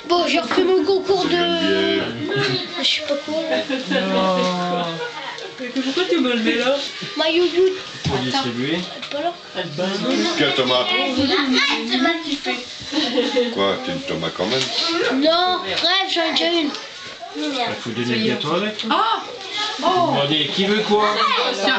Bon, j'ai refait mon concours de... Je sais pas quoi. Pourquoi tu me le mets là? Maillot youth. Faut distribuer. Pas là. Quel Thomas? Arrête, Thomas, tu fais. Quoi, t'es une Thomas quand même? Non, bref, j'en ai déjà une. Il faut donner le gâteau avec. Ah! Demandez qui veut quoi. Tiens,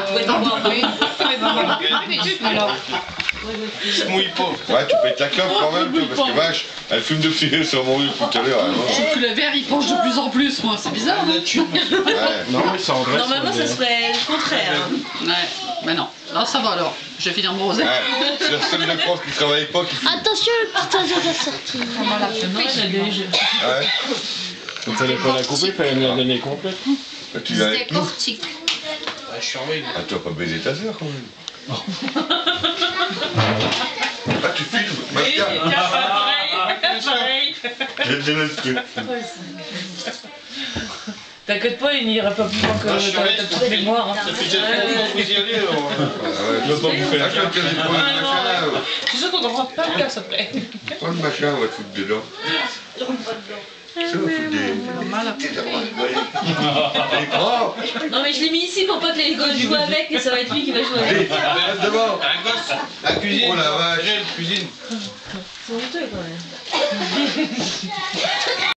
Se mouille pas. Ouais, tu pètes la clope quand même, toi, parce que vache, elle fume de filer sur mon rue tout à l'heure. Je trouve que le verre il penche de plus en plus, moi, c'est bizarre. Hein? Non, mais ça engraisse. Normalement, ça serait le contraire. Hein. Ouais, mais non. Là, ça va alors. Je vais finir mon rosé. Ouais, c'est la seule de France qui travaille pas qui fume. Attention, le petit oiseau de la sortie. Ouais. Il fallait pas la couper, il fallait me la donner complète. Bah, tu viens avec nous. Cortique. Je suis en Ah, tu vas pas baiser ta soeur quand même. Ah, tu filmes. Bah, Oui, tiens. pareil. J'ai déjà le truc. T'inquiète pas, il n'ira pas plus loin que ta petite mémoire. Hein. Ça fait déjà longtemps que vous y allez, alors. Je veux pas vous faire la clope. Je suis sûr qu'on ne rentre pas le casse après. Prends le machin, on va te foutre dedans. Ça va foutre des... Elle est propre. Non mais je l'ai mis ici pour pas que les gosses jouent avec et ça va être lui qui va jouer avec. Allez, devant. Un gosse, la cuisine. Oh la vache. Cuisine. C'est honteux quand même.